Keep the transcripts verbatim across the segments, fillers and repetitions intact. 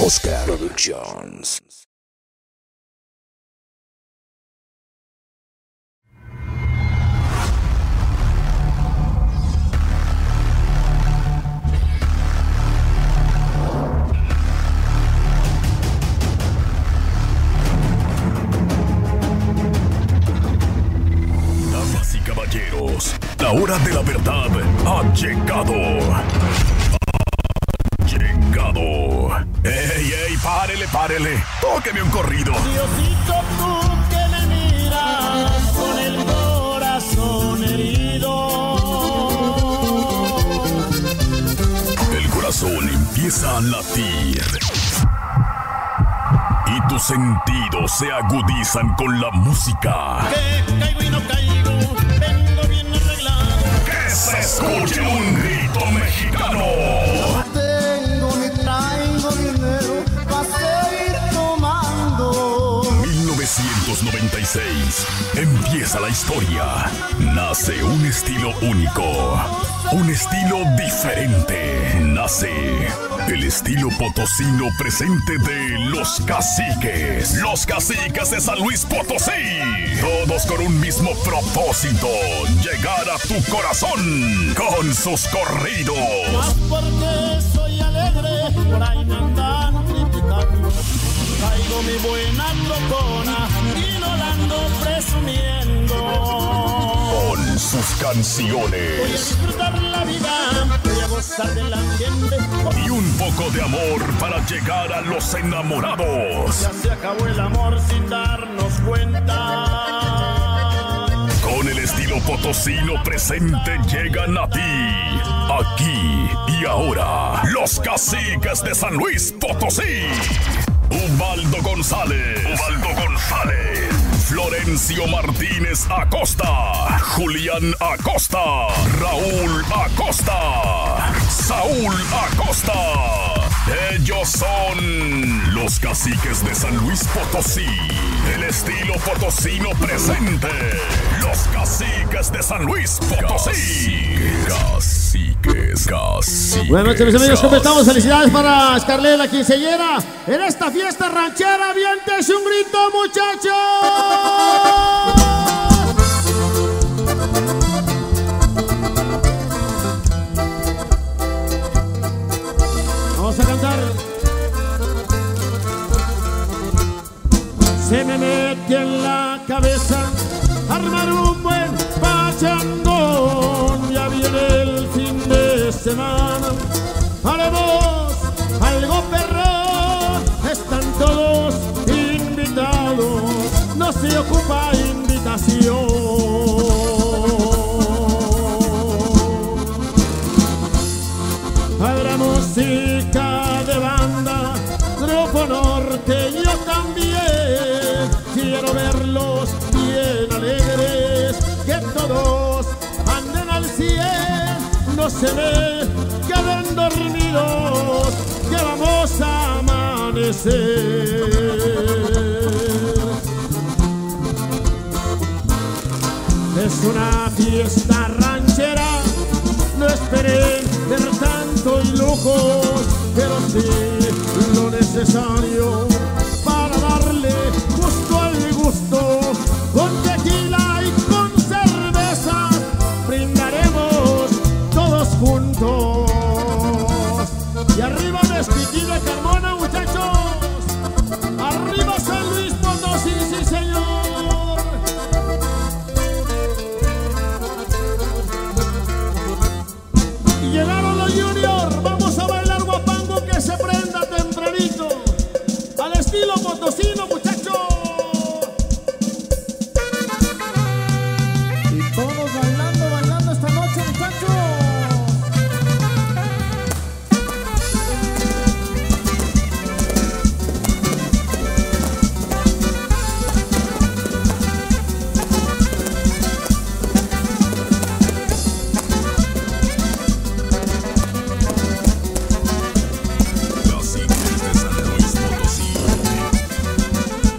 Oscar Productions. Damas y caballeros, la hora de la verdad ha llegado. Llegado. ¡Ey, ey! ¡Párele, párele! ¡Tóqueme un corrido! Diosito, tú que me miras con el corazón herido. El corazón empieza a latir y tus sentidos se agudizan con la música. Que caigo y no caigo, vengo bien arreglado. ¡Que se escuche un grito mexicano! Tengo ni traigo dinero para seguir tomando. mil novecientos noventa y seis. Empieza la historia. Nace un estilo único. Un estilo diferente. Nace el estilo potosino presente de Los Caciques. Los Caciques de San Luis Potosí. Todos con un mismo propósito: llegar a tu corazón con sus corridos. Más porque soy alegre, por ahí me andan criticando. Traigo mi buena trocona y no la ando presumiendo. Con sus Voy a canciones disfrutar la vida, voy a gozar del ambiente. y un poco de amor para llegar a los enamorados. Ya se acabó el amor sin darnos cuenta. Con el estilo potosino presente llegan a ti, aquí y ahora, Los Caciques de San Luis Potosí. Ubaldo González, Ubaldo González, Florencio Martínez Acosta, Julián Acosta, Raúl Acosta, Saúl Acosta. Ellos son Los Caciques de San Luis Potosí. El estilo potosino presente. Los Caciques de San Luis Potosí. Caciques, caciques. Buenas noches, mis amigos, ¿cómo estamos? Felicidades para Scarlett, la quinceañera. En esta fiesta ranchera, aviéntese un grito, muchachos. Vamos a cantar. Se me mete en la cabeza armar un buen pachangón. Ya viene el fin de semana. Haremos algo perrón. Están todos invitados. No se ocupa invitación. Habrá música de banda, grupo norteño también. Quiero verlos bien alegres, que todos anden al cien. No se me queden dormidos, que vamos a amanecer. Es una fiesta ranchera, no esperen ver tanto y lujo, pero sí lo necesario para darle gusto al gusto. Con tequila y con cerveza brindaremos todos juntos. Y arriba Mezquití de Carmona, muchachos. Arriba San Luis Potosí, sí señor. Y llegaron los Junior, vamos a bailar guapango que se prenda tempranito. Al estilo potosino, muchachos. Y todos bailando, bailando esta noche, muchachos. Caciques de San Luis Potosí.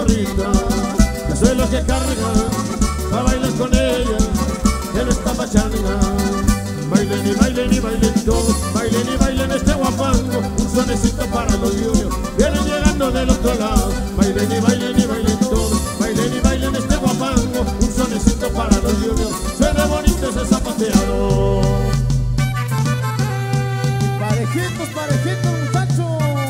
morrita, que soy lo que carga, pa' bailar con ella, en esta pachanga. Bailen y bailen y bailen todos, bailen y bailen este guapango, un sonecito para los juniors, vienen llegando del otro lado. Bailen y bailen y bailen todos, bailen y bailen este guapango, un sonecito para los juniors, suena bonito ese zapateado. Parejitos, parejitos, muchachos.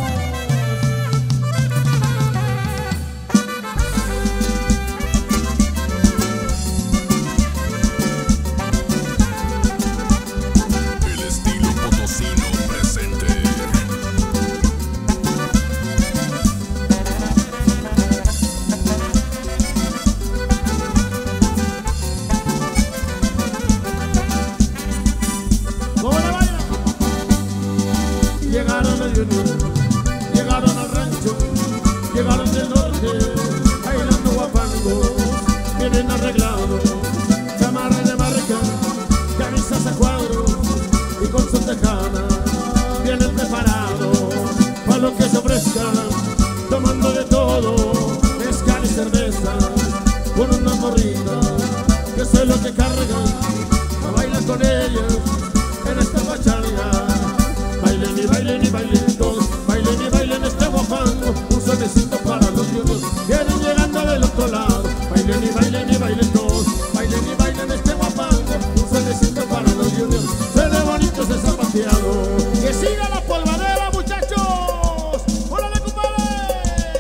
Llegaron al rancho, llegaron del norte, bailando guapangos, vienen arreglados, chamarra de marca, camisas a cuadros y con su tejana, vienen preparados para lo que se ofrezca, tomando de todo, mezcal y cerveza, con una morrita, que sé lo que cargan, a bailar con ellas en esta pachanga. Bailen y bailen y bailen todos, bailen y bailen este guapango, un sonecito para los juniors, vienen llegando del otro lado. Bailen y bailen y bailen todos, bailen y bailen este guapango, un sonecito para los juniors, suena bonito ese zapateado. ¡Que siga la polvadera, muchachos! ¡Órale, compadre!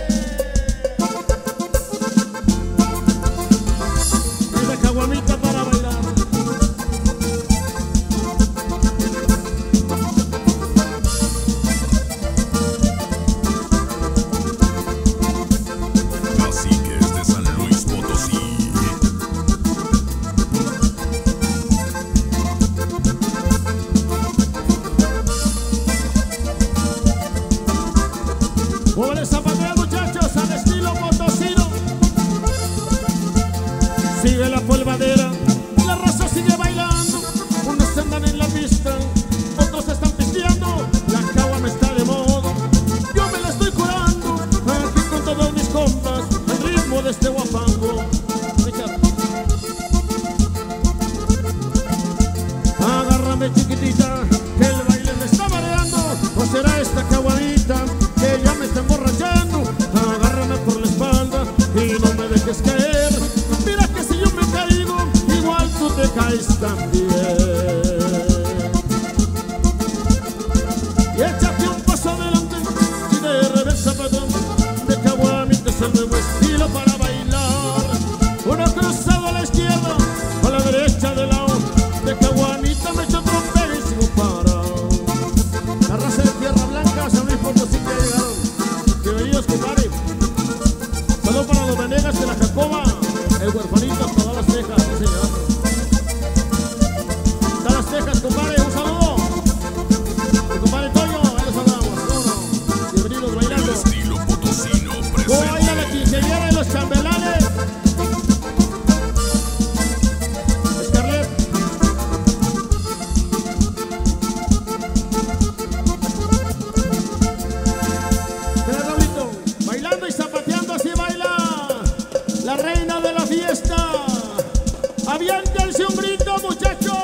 Esa caguamita para bailar. Jóvenes zapateros, muchachos, al estilo potosino. Sigue la polvadera, la raza sigue bailando. Unos andan en la pista, otros están pisteando. La caguama está de moda, yo me la estoy curando. Aquí con todos mis compas, al ritmo de este guapango. Agárrame, chiquitita, que el baile me está mareando. ¿O será esta caguamita que ya me está emborrachando? Agárrame por la espalda y no me dejes caer. Mira que si yo me caigo, igual tú te caes también. Y échate un paso adelante y de reversa para atrás. De caguamita es el nuevo estilo para bailar. Uno cruzado a la izquierda, a la derecha de lado. De caguamita me echo otro pego y sigo parado. La raza de Tierra Blanca, San Luis Potosí que llegaron. Bienvenidos, compadre. Saludos para los Venegas de la Jacoba, el huerfanito hasta Dallas, Texas, sí, señor. Dallas, Texas, compadre, un saludo. El compadre Toño, ahí los saludamos. No, no. Bienvenidos bailando. Estilo potosino presente. ¿Cómo baila la quinceañera y los chambelanes? Scarlett. Bailando y zapateando, así baila la reina de la fiesta. Aviéntense un grito, muchachos.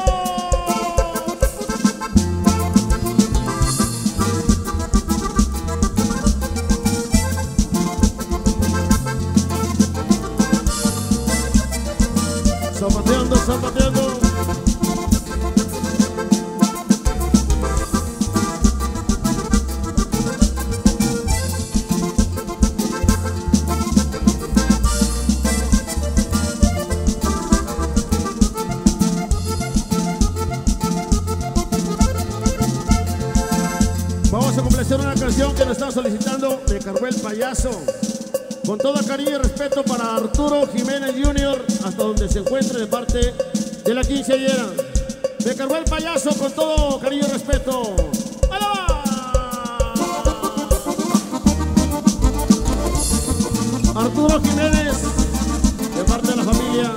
Zapateando, zapateando. Vamos a complacer una canción que nos está solicitando Me Cargó el Payaso. Con todo cariño y respeto para Arturo Jiménez junior, hasta donde se encuentre de parte de la quinceañera. Me Cargó el Payaso, con todo cariño y respeto. ¡Ahí va! Arturo Jiménez, de parte de la familia.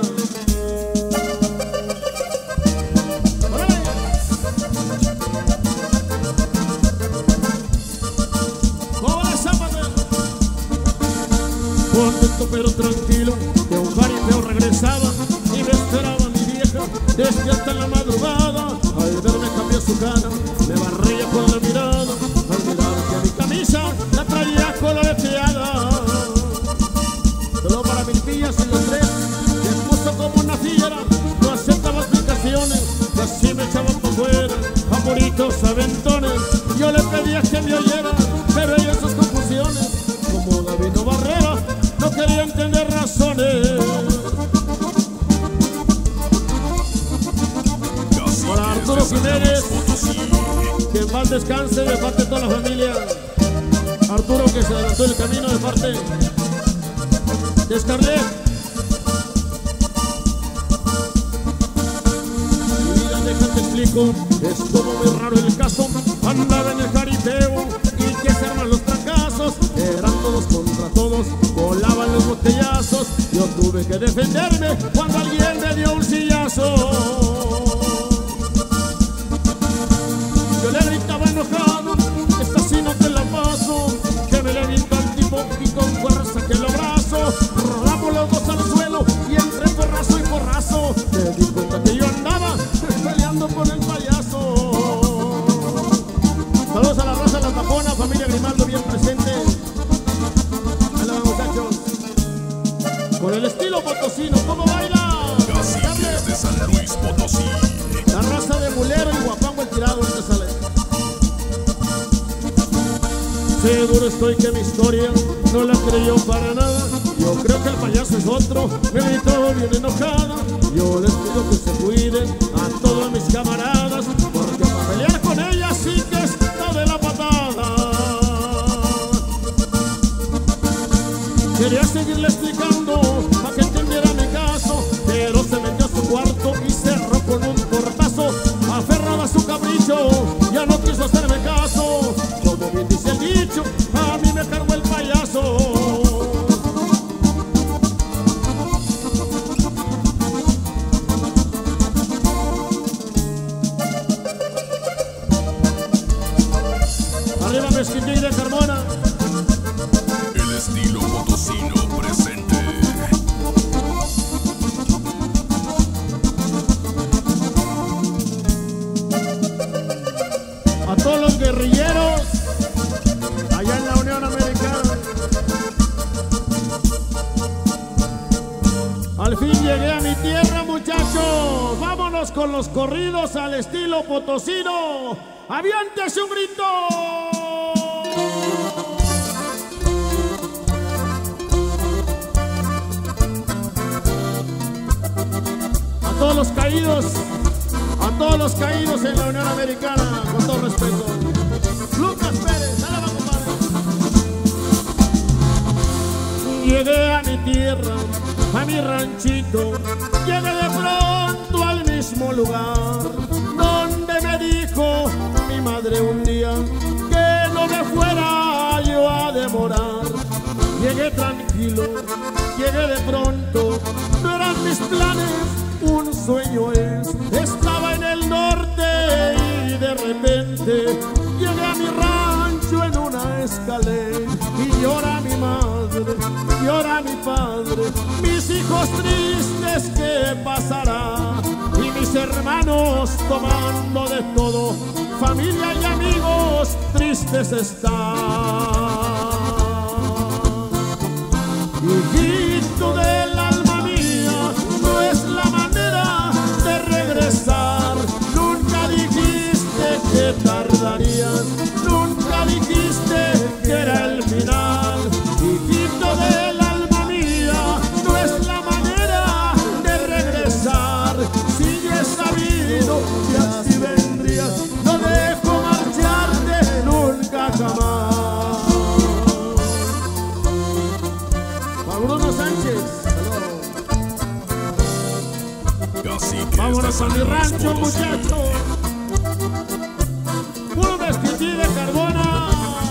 contento pero tranquilo, de un jaripeo regresaba y me esperaba mi vieja despierta en la madrugada. Al verme cambió su cara, me barría con la mirada, al mirar que mi camisa la traía coloreteada. Solo para mis pillas y los tres, me puso como una fiera, no aceptaba explicaciones, y así me echaban por fuera, amoritos aventones. Yo le pedía que me oyera, pero ella en sus confusiones, como Gabino Barrera, no quería entender razones. Para Arturo Jiménez, que en paz descanse de parte de toda la familia. Arturo, que se adelantó el camino de parte de Scarlett. Mi vida, déjate explico, estuvo muy raro el caso. Andaba en el jaripeo y que se arman los fracasos. Eran todos contra todos, volaban los botellazos. Yo tuve que defenderme cuando alguien me dio un sillazo. Yo le gritaba enojado, esta sí no te la paso, que me levantó al tipo y con fuerza que lo abrazo. Rodamos los dos al suelo y entre porrazo y porrazo me di cuenta que yo andaba peleando con el payaso. Saludos a la raza de La Tapona, familia Grimaldo bien presente. Ahí la van, muchachos, con el estilo potosino. ¿Cómo baila? Caciques de San Luis Potosí. La raza de Mulero y Guapango el tirado, ahorita sale. Seguro estoy que mi historia no la creyó para nada. Yo creo que el payaso es otro, me gritó bien enojada. Yo les pido que se cuiden a todos mis camaradas, porque para pelear con ella sí que está de la patada. Quería seguirle explicando para que entendiera mi caso, pero se metió a su cuarto y cerró con un portazo. Aferrada a su capricho, ya no quiso hacerme caso. Como bien dice el dicho, a mí me cargó el payaso. Arriba Mezquitín de Carmona. El estilo potosino presente. A todos los guerrilleros allá en la Unión Americana. Al fin llegué a mi tierra, muchachos. Vámonos con los corridos al estilo potosino. ¡Aviéntese un grito! A todos los caídos, a todos los caídos en la Unión Americana, con todo respeto. Lucas Pérez, dale va, compadre. Llegué a mi tierra, a mi ranchito, llegué de pronto al mismo lugar donde me dijo mi madre un día que no me fuera yo a demorar. Llegué tranquilo, llegué de pronto, no eran mis planes, un sueño es. Estaba en el norte y de repente llegué a mi rancho en una escalera y llora mi madre, llora mi padre, mis hijos tristes, ¿qué pasará? Y mis hermanos tomando de todo, familia y amigos tristes están. Hijito del alma mía, no es la manera de regresar. Nunca dijiste que tardarías, nunca dijiste que era el final. Hijito del alma mía, no es la manera de regresar. Si yo he sabido que así vendrías, no dejo marcharte nunca jamás. Bruno Sánchez, vámonos a mi rancho, muchachos. Puro Mezquitín de Carmona.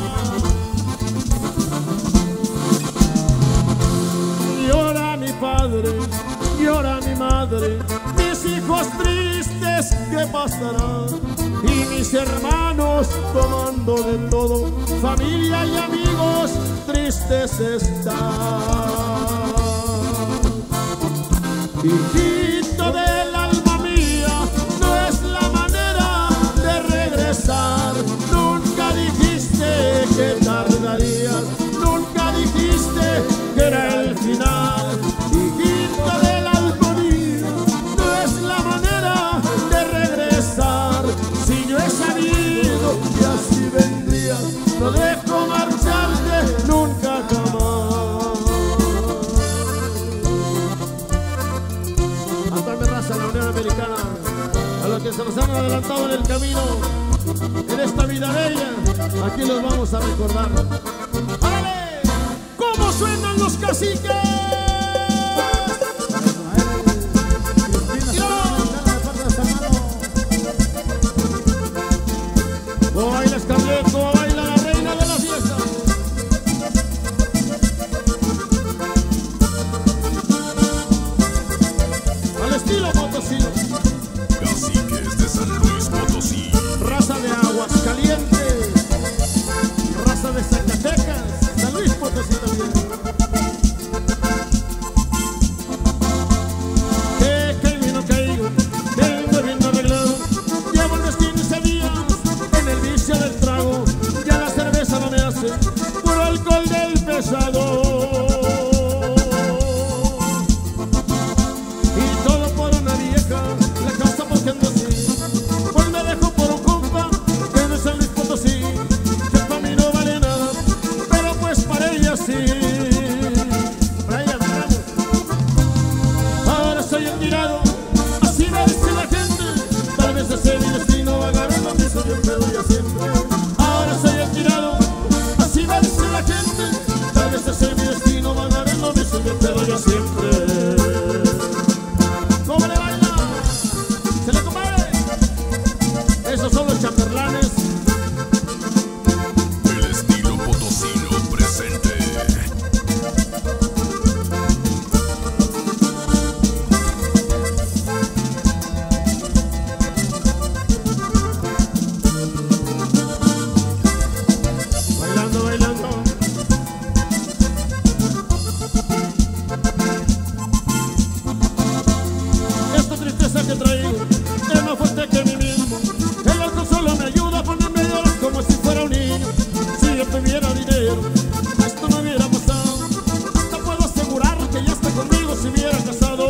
Llora mi padre, llora mi madre, mis hijos tristes, ¿qué pasará? y mis hermanos tomando de todo, familia y amigos tristes están. Hijito del alma mía, no es la manera de regresar. Nunca dijiste que tardarías, nunca dijiste que era el final. Hijito del alma mía, no es la manera de regresar. Si yo he sabido que así vendrías, no dejo marcharte nunca jamás. Hasta mi raza, la Unión Americana, a los que se nos han adelantado en el camino, en esta vida bella, aquí los vamos a recordar. ¡Árale! ¿Cómo suenan los caciques? ¿Cómo baila Scarlett? ¿Cómo baila la reina de la fiesta? Al estilo potosino. Caciques de San Luis Potosí. Raza de Aguascalientes, raza de Zacatecas, San Luis Potosí también. Que camino caigo, vengo bien arreglado, llevo el quince días en el vicio del trago, ya la cerveza no me hace, puro alcohol del pesado. Y todo por una vieja, la casa porque ando así. Pues me dejo por un compa que no es San Luis Potosí, que para mí no vale nada, pero pues para ella sí. Para ella, bravo. Ahora soy el tirado, así me dice la gente. Tal vez ese mi destino, agarrando mi soy el pedo ya siempre. Ahora soy el tirado, así me dice la gente. Tal vez ese mi destino, agarrando mi soy el pedo ya siempre. ¿Cómo le baila? ¿Se le compare? Esos son los chamberlanes. El estilo potosino presente. Bailando, bailando. Esta tristeza que traigo es más fuerte que mí mismo. El alcohol solo me ayuda a ponerme a llorar como si fuera un niño. Si yo tuviera dinero, esto no hubiera pasado. Hasta puedo asegurar que ya está conmigo si hubiera casado.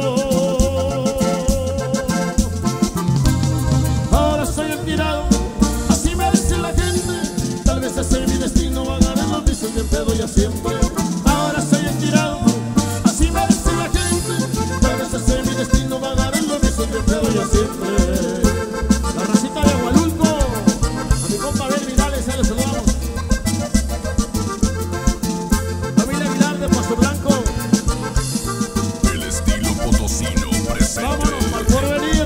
Ahora soy el tirado, así me dice la gente. Tal vez ese es mi destino, agarré los vicios de pedo ya siempre. Ahora soy el tirado, así me dice la gente. Tal vez ese es mi destino, agarré los vicios de pedo ya siempre. La racita de Agualulco, a mi compa Abel Vidales, ya le saludamos. Familia Aguilar de Paso Blanco, El estilo potosino presente. vámonos para el porvenir.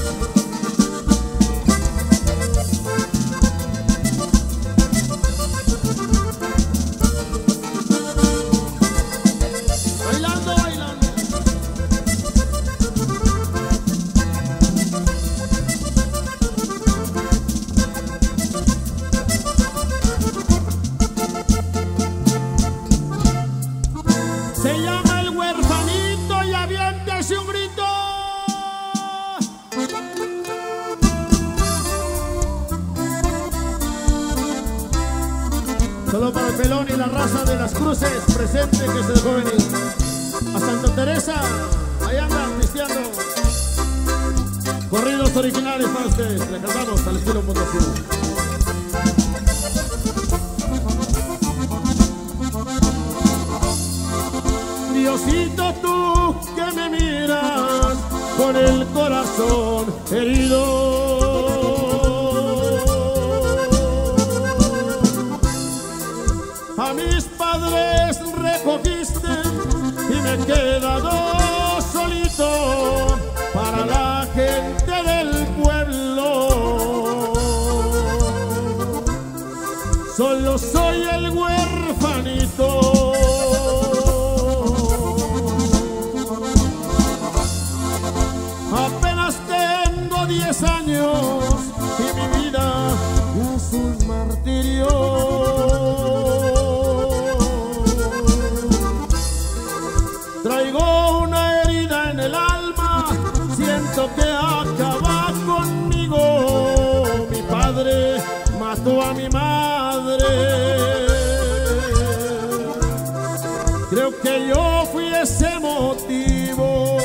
Bailando, bailando. Se llama El Huerfanito y aviéntese un grito. Solo para el pelón y la raza de las cruces presente que se dejó venir. A Santa Teresa, ahí andan cristiano. Corridos originales para ustedes, le cantamos al estilo potosino. Diosito, tú que me miras con el corazón herido, a mis padres recogiste y me he quedado solito para la gente del pueblo. Solo soy el huerfanito. Apenas tengo diez años y mi vida Traigo una herida en el alma, siento que acaba conmigo. Mi padre mató a mi madre. Creo que yo fui ese motivo.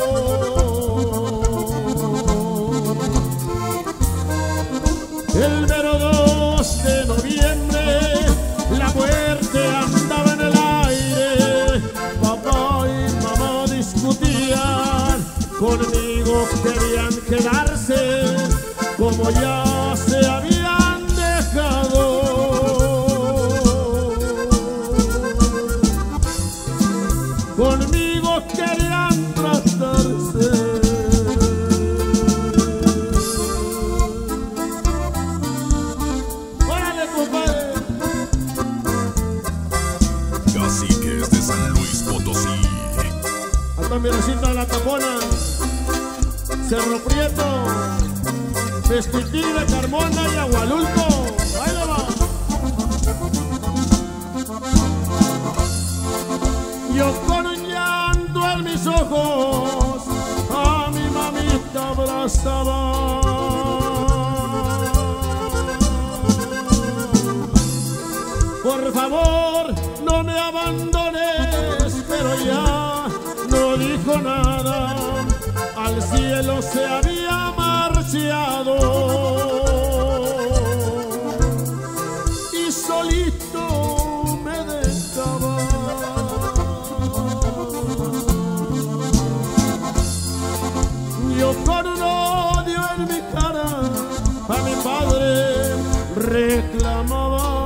El mero dos de noviembre la muerte andaba en el aire. Papá y mamá discutían, conmigo querían quedarse como ya se habían dejado. Conmigo querían tratarse. ¡Órale, compadre! Caciques de San Luis Potosí. Hasta mi recita de la Tapona, Cerro Prieto, Pesquitín de Carmona y Agualulco. ¡Ahí le va! Yo con un llanto en mis ojos a mi mamita abrazaba. Por favor, no me abandones, pero ya no dijo nada. Al cielo se había marchado y solito me dejaba. Yo con un odio en mi cara a mi padre reclamaba.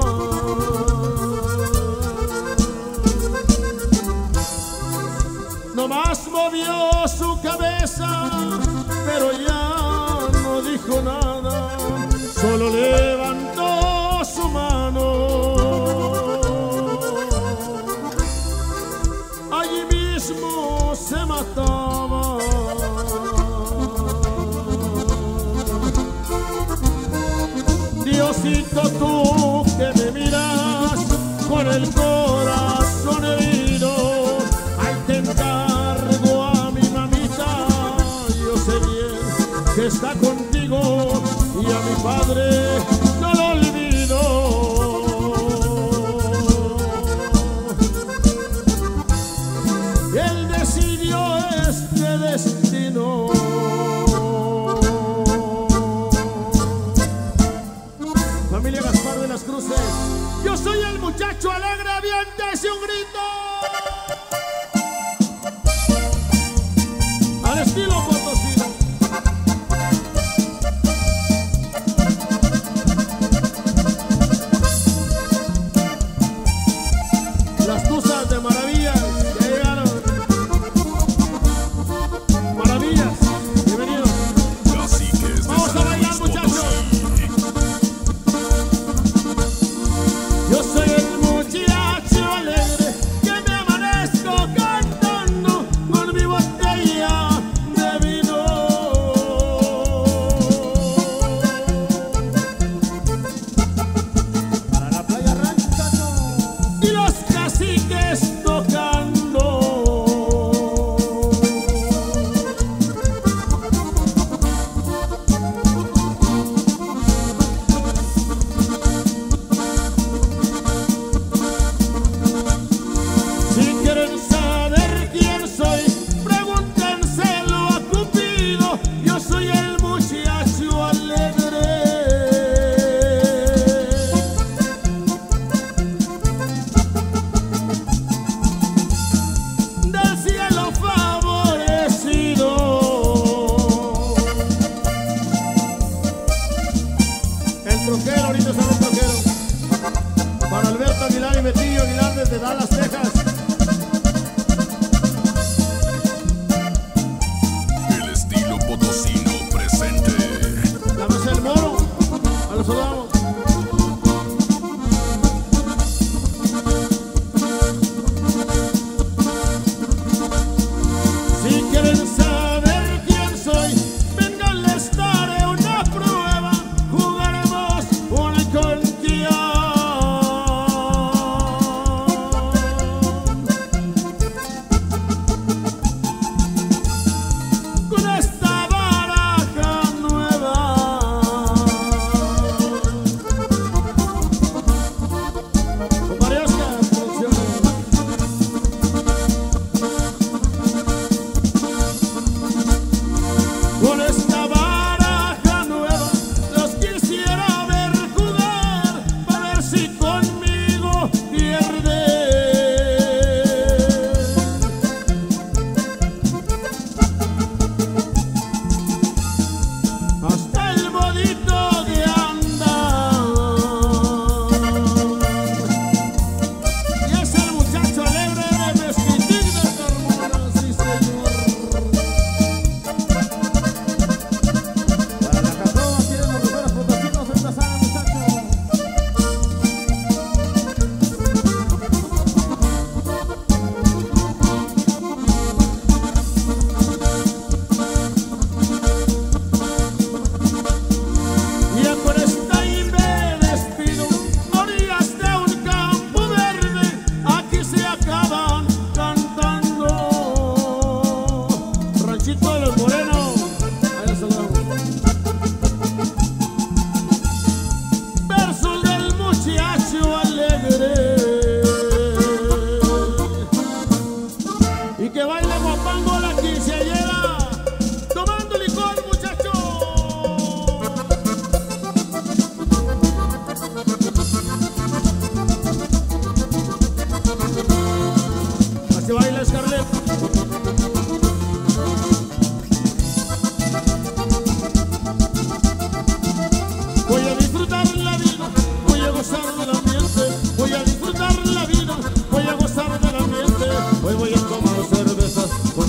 Nomás movió su cabeza, pero ya no dijo nada, solo levantó su mano. Allí mismo se mataba. Diosito, tú que me miras con el corazón herido, ahí te encargo a mi mamita. Yo sé bien que está contigo y a mi padre no lo olvido. Él decidió este destino. Familia Gaspar de las Cruces, yo soy el muchacho alegre, aviéntese un grito. Al estilo potosino. Las tuzas de Maravillas ya llegaron. Maravillas, bienvenidos. Caciques de Vamos a San bailar, Luis muchachos. Potosí. Yo soy el muchacho alegre que me amanezco cantando con mi botella de vino. Para la playa rancho. Y los caciques tocando. Si quieren saber quién soy, pregúntenselo a Cupido. Yo soy el muchacho alegre. Del cielo favorecido. El troquero, ahorita sale el troquero. Para Alberto Aguilar y Betillo Aguilar desde Dallas, Texas. El estilo potosino presente. La mesa del moro. A los soldados. Si quieren saber quién soy, vengan, les daré una prueba. Jugaremos un conquistador.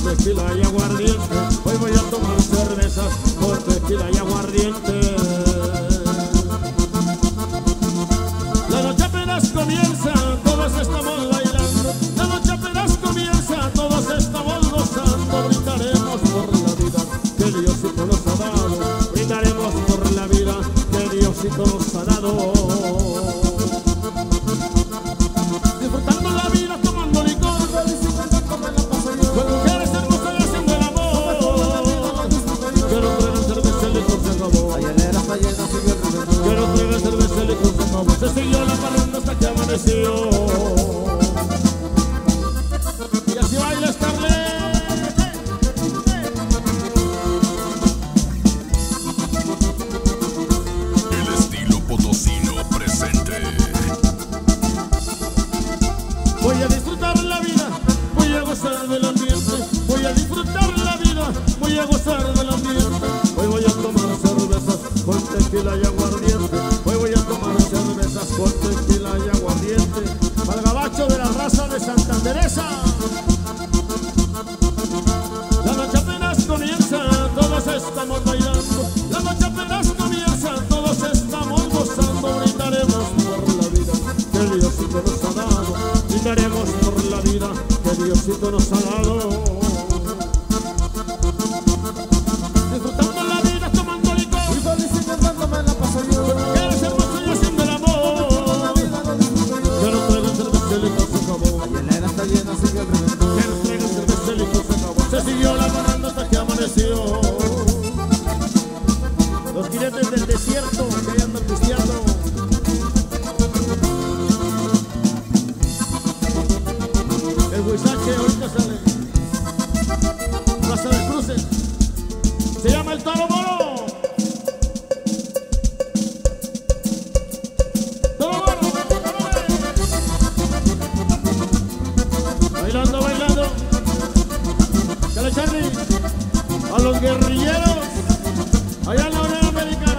tequila y aguardiente. Hoy voy a tomar cervezas con tequila y aguardiente. La noche apenas comienza, todos estamos bailando. La noche apenas comienza, todos estamos gozando. Brindaremos por la vida que Diosito nos ha dado. Brindaremos por la vida que Diosito nos ha dado. Disfrutando la vida, tomando licor, con mujeres hermosas y haciendo el amor. Quiero traer cerveza, el licor se acabó. Quiero traer cerveza, el licor se acabó. Se siguió la parranda hasta que amaneció. Y así baila Scarlett. El estilo potosino presente. Voy a disfrutar la vida, voy a gozar del ambiente. Voy a disfrutar la vida, voy a gozar del ambiente. Hoy voy a tomar cervezas con tequila y aguardiente. Hoy voy a tomar cervezas con tequila y aguardiente. Al gabacho de la raza de Santa Teresa. La noche apenas comienza, todos estamos bailando. La noche apenas comienza, todos estamos gozando. Brindaremos por la vida que Diosito nos ha dado. Brindaremos por la vida que Diosito nos ha dado. Disfrutando la vida, tomando licor, mujeres hermosas y haciendo el amor. Que nos traigan cerveza, el licor se acabó. Que nos traigan cerveza, el licor se acabó. Se siguió la parranda hasta que amaneció. Los jinetes del desierto que ahí andan pisteando. El huizache ahorita sale. Plaza de Cruces. Se llama el Toro Moro. Toro Moro. Bailando, bailando. Dale, Charlie. A los guerrilleros. Allá en la Unión Americana.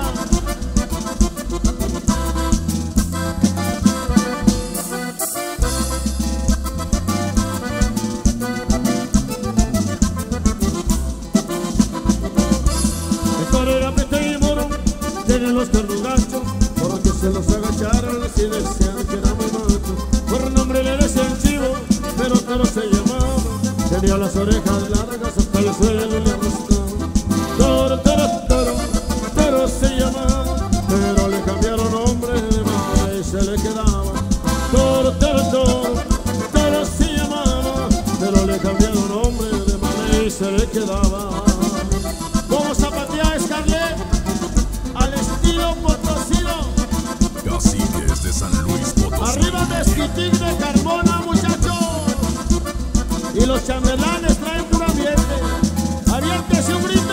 Tienen los cuernos ganchos, porque se los agacharon y decían que era muy macho. Por nombre le decían chivo, pero Toro se llamaba. Tenía las orejas largas hasta el suelo y le arrastraba. Toro, Toro, Toro, Toro se llamaba, pero le cambiaron nombre de mala y se le quedaba. Toro, Toro, Toro, Toro se llamaba, pero le cambiaron nombre de mala y se le quedaba. ¿Cómo zapatea Scarlett? Al estilo potosino. Caciques de San Luis Potosí. Arriba de Esquitic de Carmona, muchachos. Y los chambelanes traen puro ambiente. Aviéntese un grito.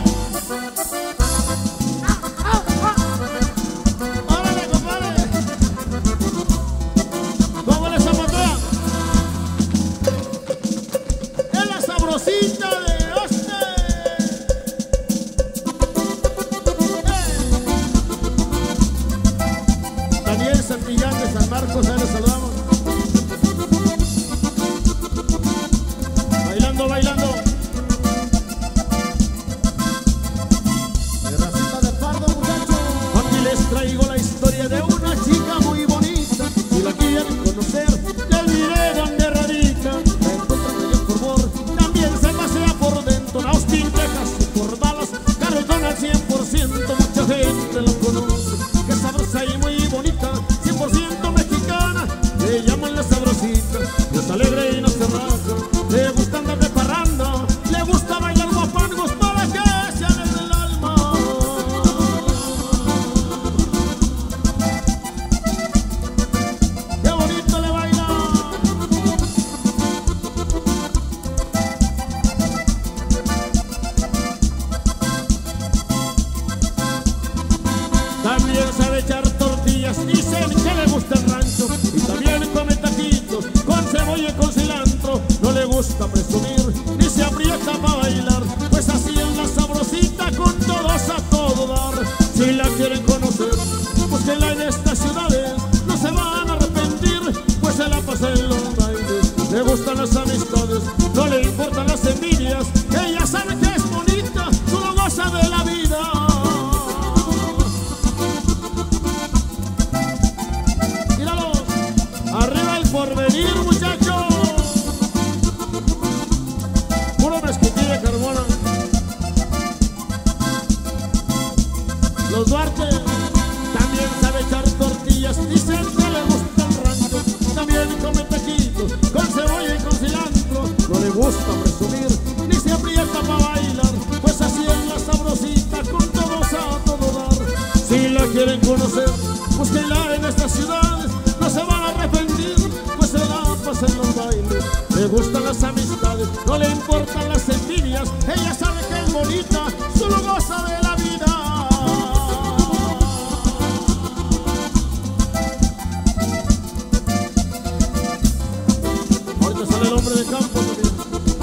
¡Órale, compadre! ¿Cómo le zapatea? Es la sabrosita de Santillán de San Marcos, ahí los saludamos. Bailando, bailando. Racita de Pardo, muchachos. Aquí les traigo la historia de una chica muy bonita. Si la quieren conocer, les diré dónde radica. La encuentran allá por Bor, también se pasea por dentro. En Austin, Texas y por Dallas, Carlton al cien por ciento. Mucha gente lo conoce, que sabrosa y muy bonita. cien por ciento mexicana, le llaman la sabrosita. Es alegre y no se raja, le gusta andar de parranda, le gusta bailar guapangos para que se alegre el alma. ¡Qué bonito le baila! También sabe echar tortillas, dicen que le gusta el rancho. Y también come taquitos con cebolla y con cilantro. No le gusta presumir, ni se aprieta para bailar. Pues así es la sabrosita, con todos a todo dar. Si la quieren conocer, búsquenla en estas ciudades. No se van a arrepentir, pues se la pasa en los bailes. Le gustan las amistades, no le importan las envidias. puro mezquitín de Carmona. Los Duarte también sabe echar tortillas, dicen que le gusta el rancho. También come taquitos con cebolla y con cilantro. No le gusta presumir, ni se aprieta para bailar, pues así es la sabrosita, con todos a todo dar. Si la quieren conocer, búsquenla en esta ciudad, no se van a arrepentir, pues se la pasa en los bailes. Le gustan las amistades, no le importan las envidias, ella sabe que es bonita, solo goza de la vida. Ahorita sale el hombre de campo también.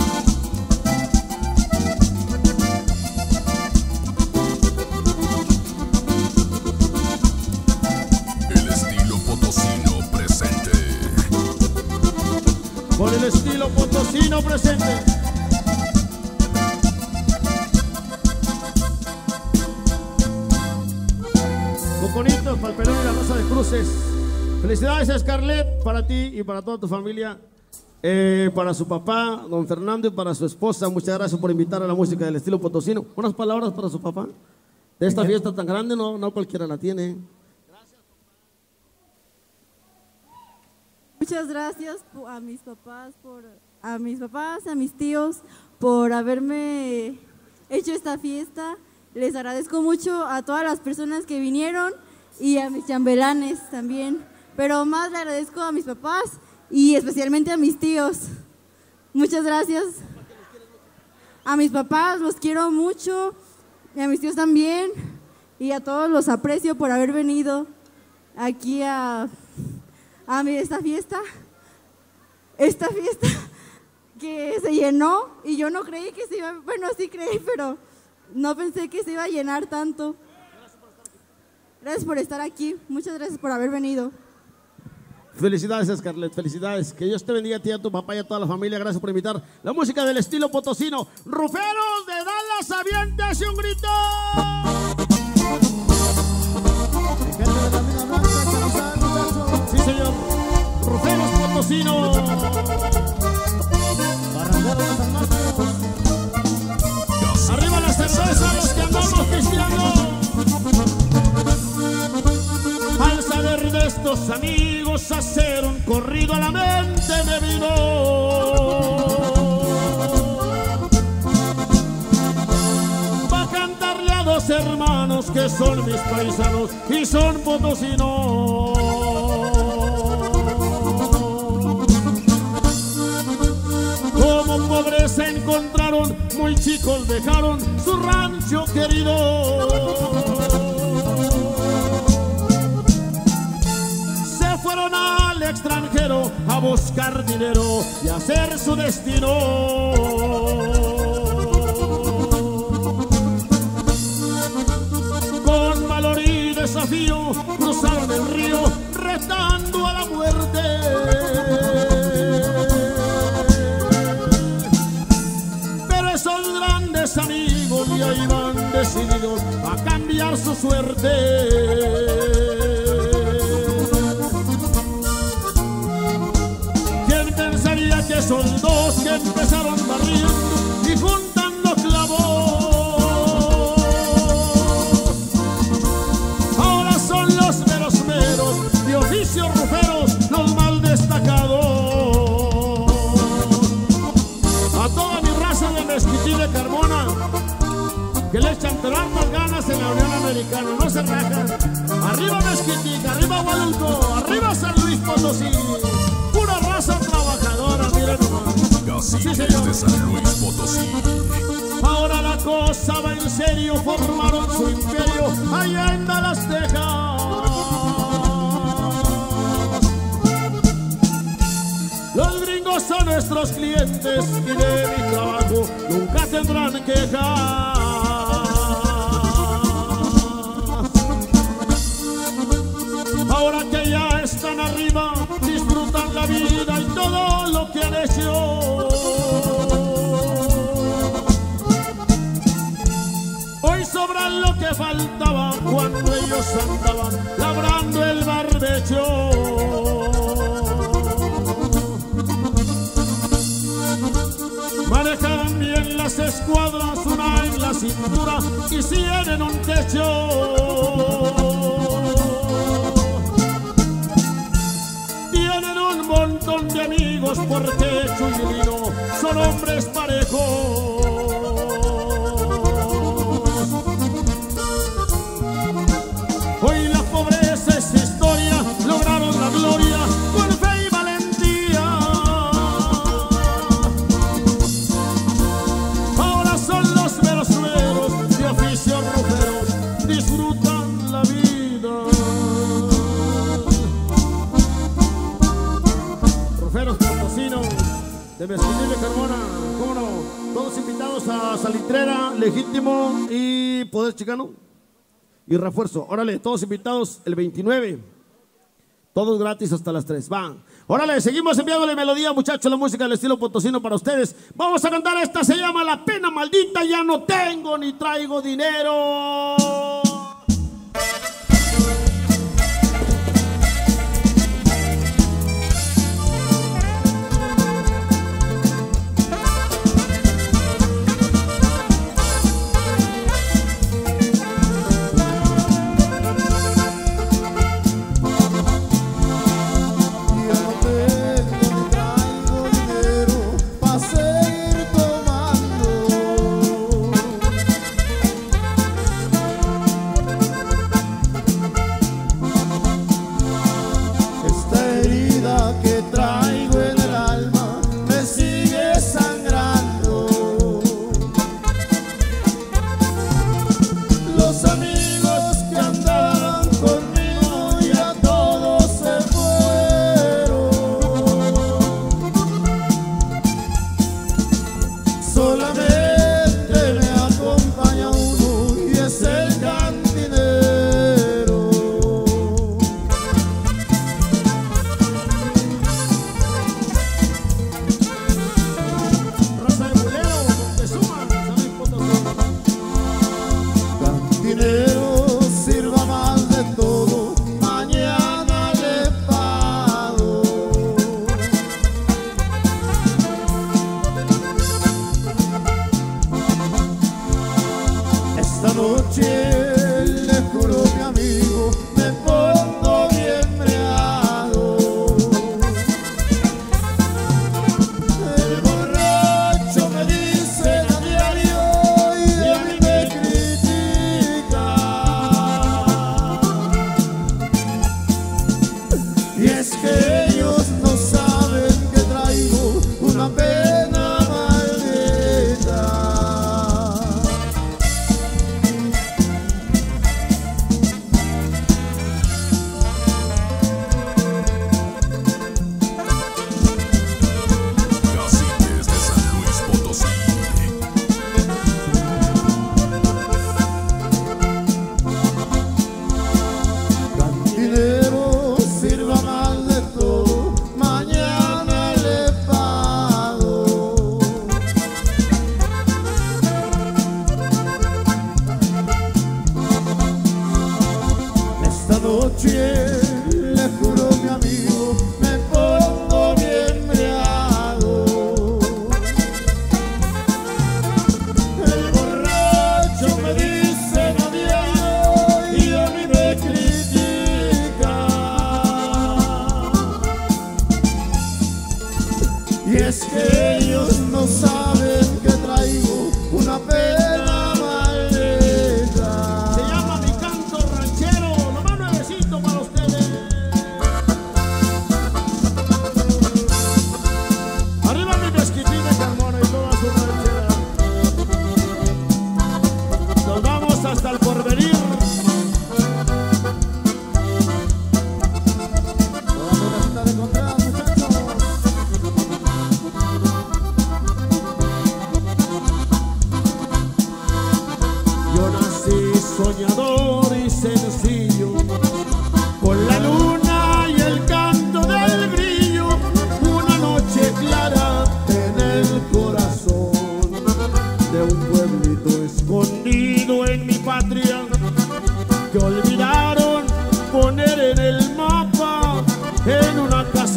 El estilo potosino presente. Con el estilo potosino presente. Coconitos para el Perón y la Rosa de Cruces. Felicidades, Scarlett, para ti y para toda tu familia. Eh, para su papá, don Fernando, y para su esposa, muchas gracias por invitar a la música del estilo potosino. Unas palabras para su papá. De esta fiesta tan grande, no, no cualquiera la tiene. Muchas gracias a mis papás, por, a mis papás, a mis tíos, por haberme hecho esta fiesta. Les agradezco mucho a todas las personas que vinieron y a mis chambelanes también. Pero más le agradezco a mis papás y especialmente a mis tíos. Muchas gracias. A mis papás los quiero mucho, y a mis tíos también, y a todos los aprecio por haber venido aquí a, a mi, esta fiesta, esta fiesta que se llenó y yo no creí que se iba, bueno sí creí, pero no pensé que se iba a llenar tanto. Gracias por estar aquí, muchas gracias por haber venido. Felicidades, Scarlett, felicidades. Que Dios te bendiga a ti, a tu papá y a toda la familia. Gracias por invitar la música del estilo potosino. Ruferos de Dallas, aviéntase un grito. Gente de la mina blanca, Charizard, muchachos. Sí, señor. Ruferos potosino. Barranderos de San Marcos. Arriba la cerveza, los que andamos pisteando. Al saber de estos amigos, hacer un corrido a la mente me vino. Va a cantarle a dos hermanos que son mis paisanos y son potosinos. Como pobres se encontraron, muy chicos dejaron su rancho querido. Fueron al extranjero a buscar dinero y a hacer su destino. Con valor y desafío cruzaron el río retando a la muerte. Pero esos grandes amigos ya iban decididos a cambiar su suerte. Que son dos que empezaron barriendo y juntando clavos. Ahora son los meros meros de oficio ruferos, los mal destacados. A toda mi raza de mezquitín de Carmona, que le echan pero hartas ganas en la Unión Americana, no se rajan. Arriba Mezquitic, arriba Guadalupe, arriba San Luis Potosí. Pura raza trabajadora, miren nomás. Caciques Sí, de San Luis Potosí. Ahora la cosa va en serio, formaron su imperio allá en Dallas, Texas. Los gringos son nuestros clientes y de mi trabajo nunca tendrán quejas. Ahora que ya están arriba, disfrutan la vida y todo lo que han hecho. Hoy sobran lo que faltaba cuando ellos andaban labrando el barbecho. Manejan bien tres escuadras, una en la cintura y cien en un techo. Tienen un montón de amigos por techo y vino, son hombres parejos. Hoy la pobreza es historia, lograron la gloria con fe y valentía. Ahora son los meros meros de oficio ruferos, disfrutan la vida. Ruferos potosinos de Mezquital de Carmona, cómo no, todos invitados a Salitrera, Legítimo y Poder Chicano y Refuerzo. Órale, todos invitados el veintinueve. Todos gratis hasta las tres. Va. Órale, seguimos enviándole melodía, muchachos, la música del estilo potosino para ustedes. Vamos a cantar esta, se llama La Pena Maldita. Ya no tengo ni traigo dinero.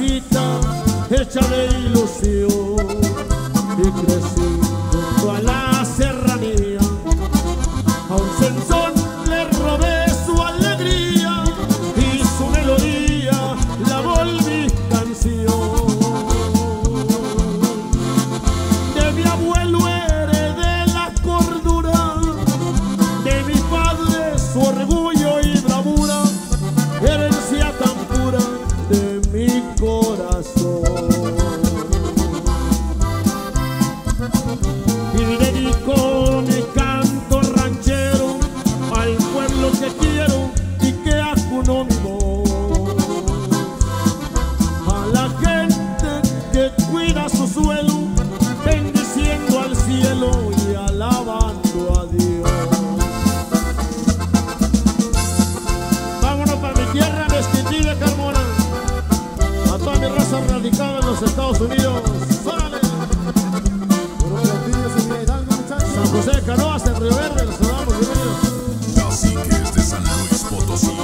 Hecha de ilusión y crecí junto a la José Canoas en Río Verde, los saludamos, bienvenidos. Caciques de San Luis Potosí.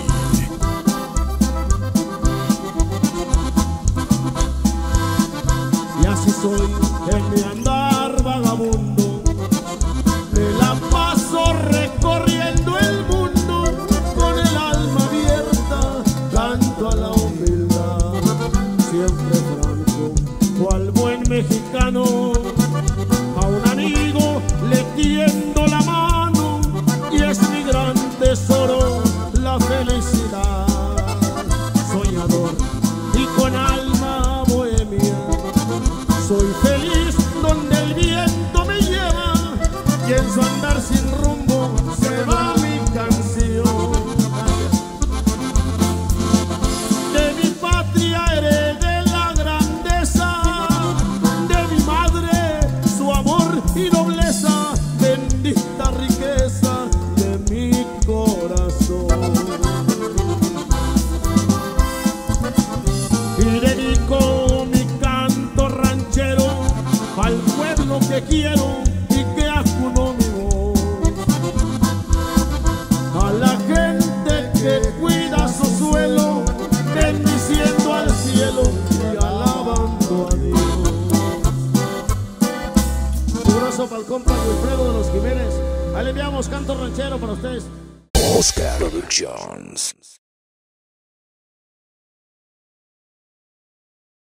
Y así soy en mi andar vagabundo, me la paso recorriendo el mundo con el alma abierta, canto a la humildad, siempre franco, cual buen mexicano. A un amigo le tiendo la mano y es mi gran tesoro la felicidad. Soñador y con alma bohemia, soy feliz donde el viento me lleva, pienso andar sin rumbo, se va mi canción. De mi patria heredé la grandeza, de mi madre su amor y nobleza, bendita riqueza de mi corazón. Y dedico mi canto ranchero al pueblo que quiero y que acunó mi voz, a la gente que cuida su suelo, bendiciendo al cielo y alabando a Dios. Un abrazo para el compa Wilfredo de los Jiménez. Ahí le enviamos canto ranchero para ustedes. Oscar Productions.